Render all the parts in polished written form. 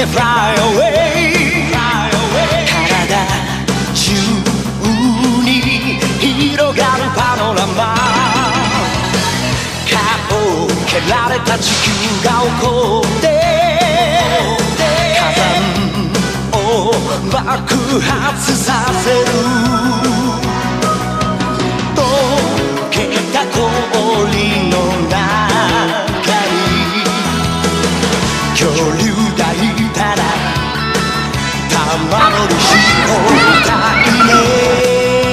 fly away 体中に広がるパノラマ顔を蹴られた地球が起こって火山を爆発させる溶けた氷の中に恐竜がいたらたまのりし放題ね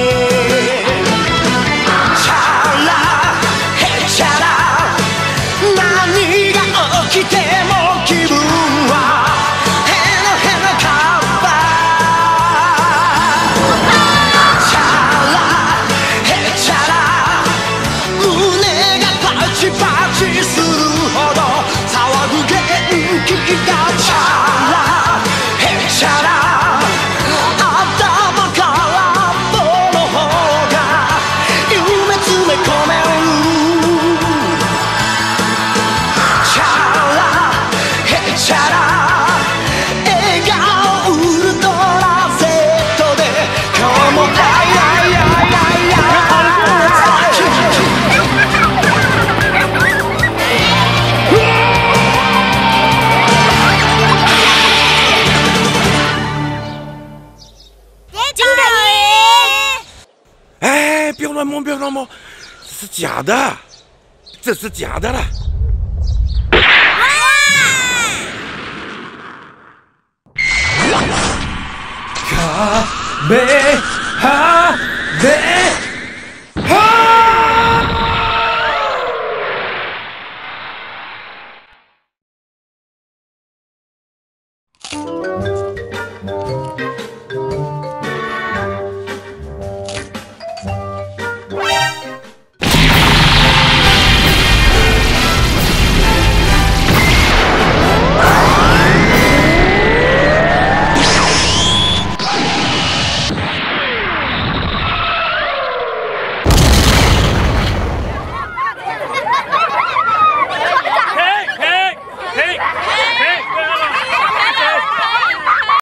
チャラヘチャラ何が起きても気分はヘナヘナカッパチャラヘチャラ胸がパチパチするほど騒ぐ元気がチャラヘチャラ頭から棒の方が夢詰め込めるチャラヘチャラ笑顔ウルトラ Z で今日も不要弄，这是假的，这是假的了。哈贝哈贝哈。